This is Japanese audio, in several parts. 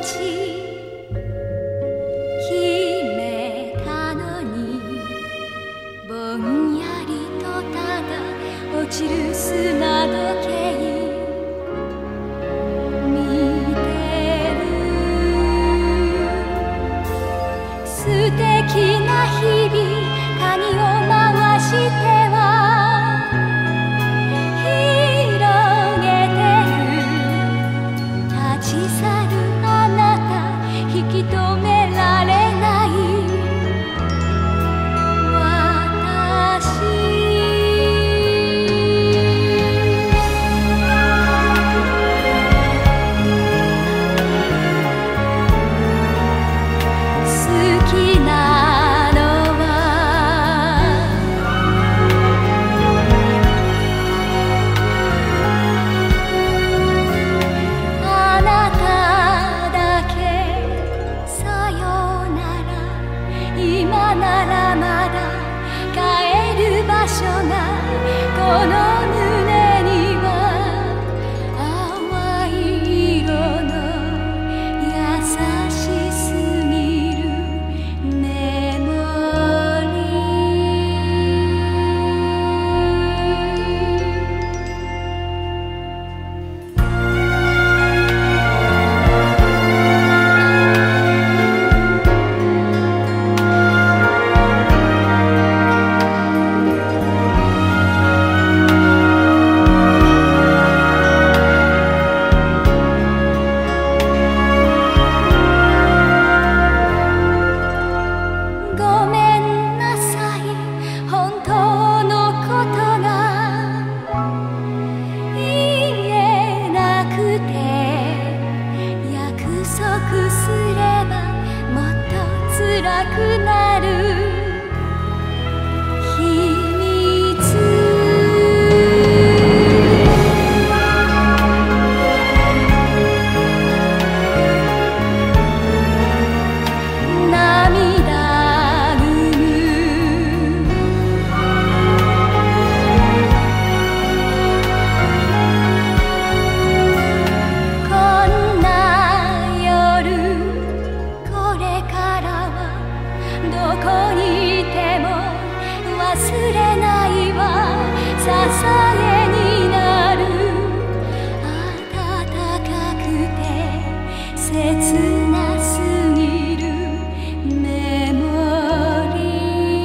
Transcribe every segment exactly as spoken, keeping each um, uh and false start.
ち決めたのにぼんやりとただ落ちる砂時計見てる素敵な日々鍵を回してこの胸には淡い色の優しすぎるメモリ辛くなる秘密涙ぐむこんな夜これからどこにいても忘れないわ支えになる温かくて切なすぎるメモリ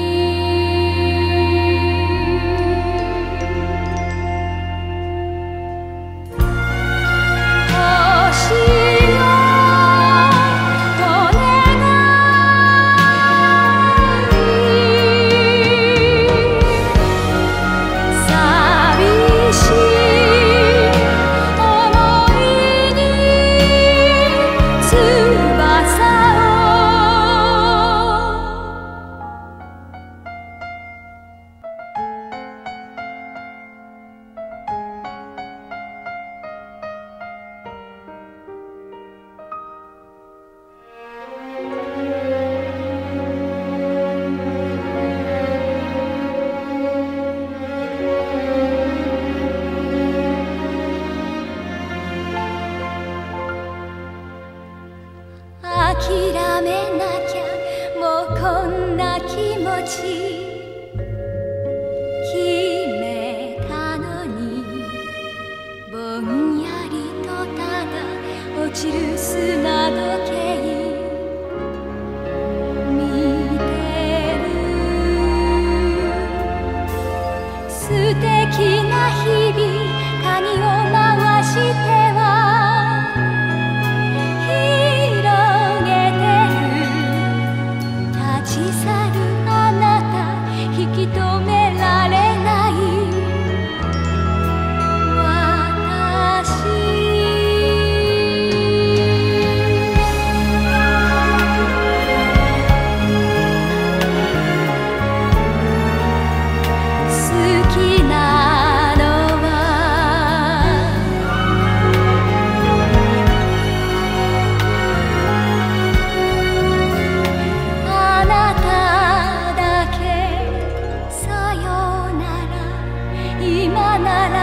諦めなきゃもうこんな気持ち決めたのにぼんやりとただ落ちる砂時計見てる素敵な日々鍵を回して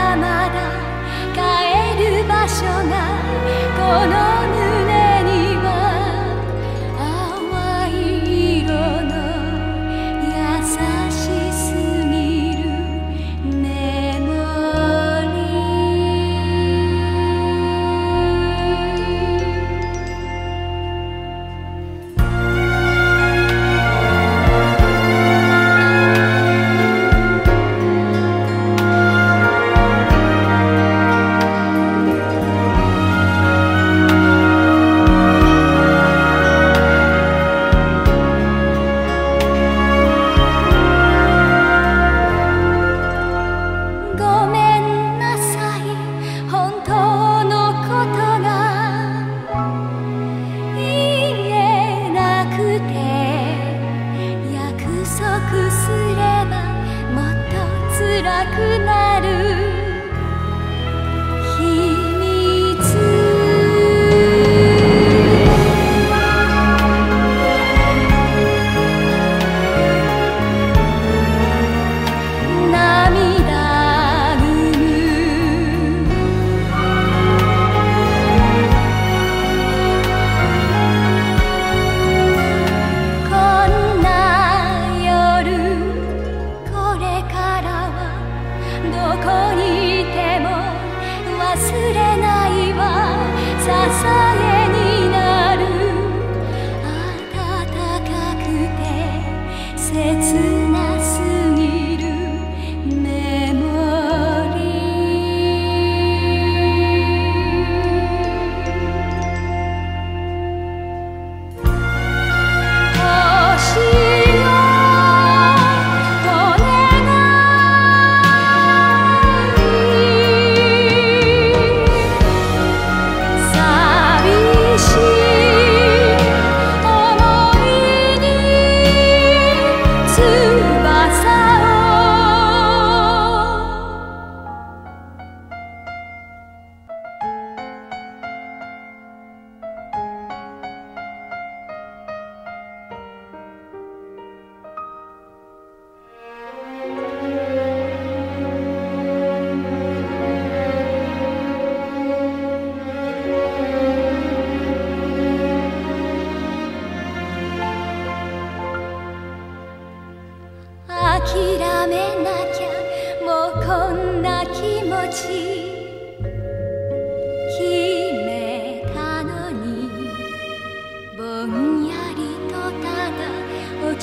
この胸には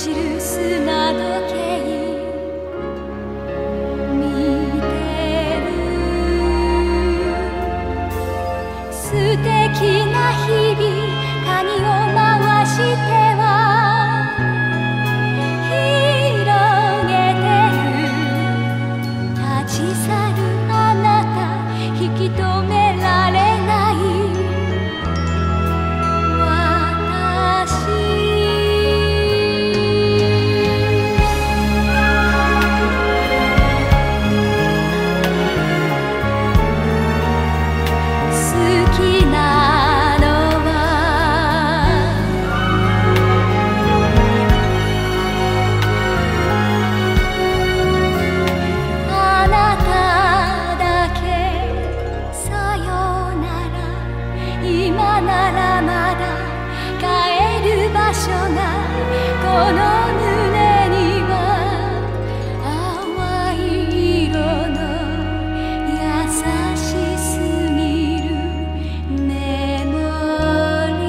ちる砂時計見てる素敵な日々鍵を回しては広げてる立ち去るあなた引き止められない今ならまだ帰る場所がこの胸には淡い色の優しすぎるメモリ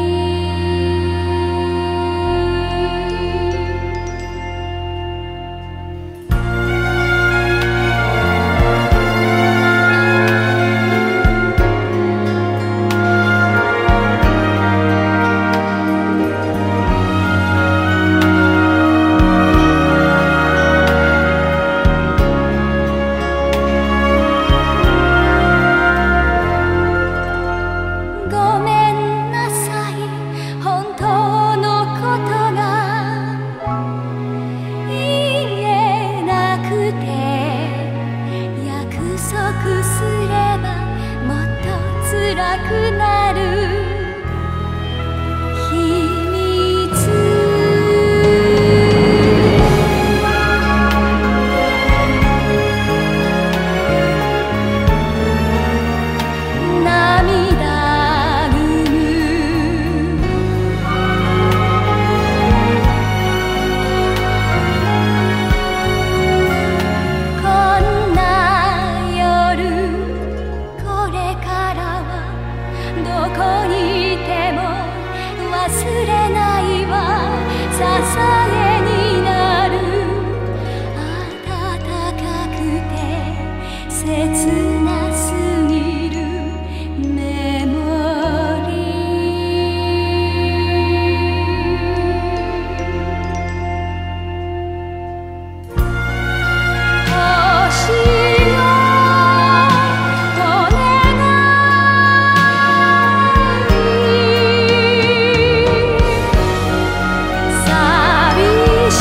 すればもっと辛くなる秘密涙ぐむこんなどこにいても忘れないわ支えになる温かくて切なすぎるメモリ星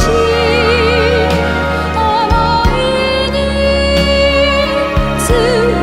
思いに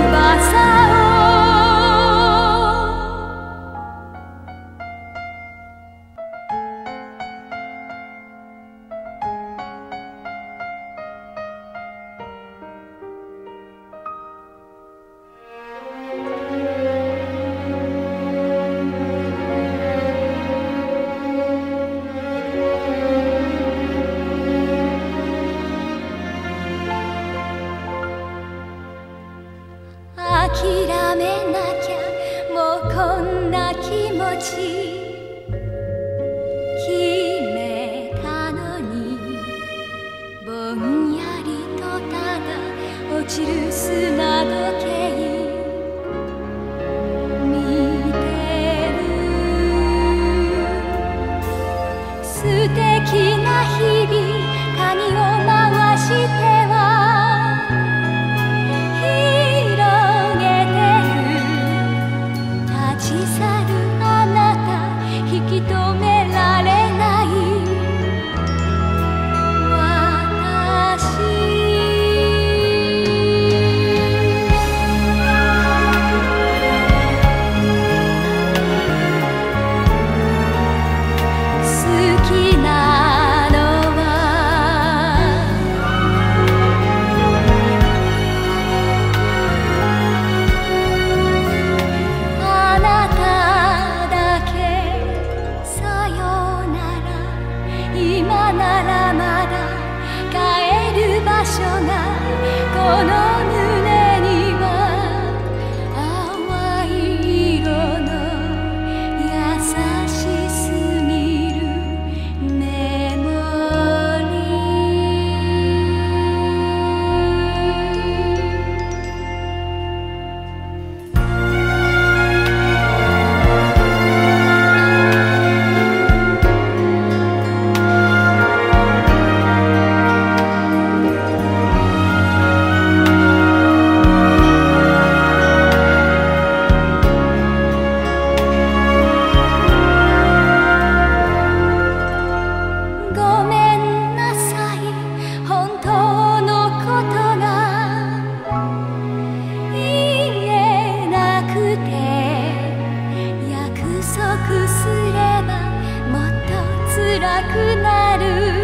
くなる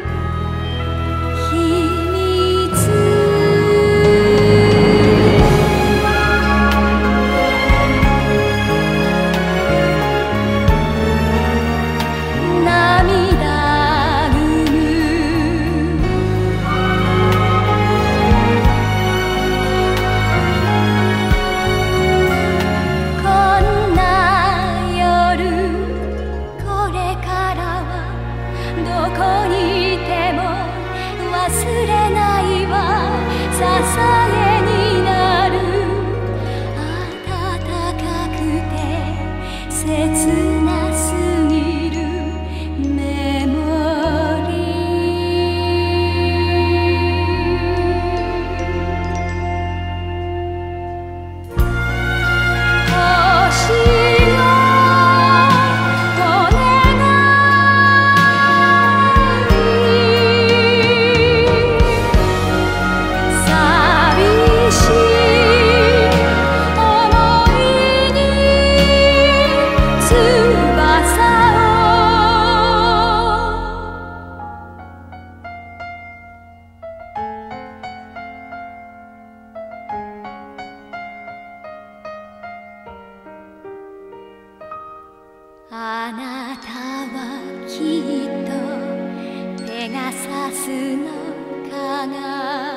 秘密涙ぐむこんな夜これからはどこにいても忘れないわ支えになる暖かくて切なすぎるメモリー星よお願い寂しい想いに翼をあなたはきっとペガサスの鏡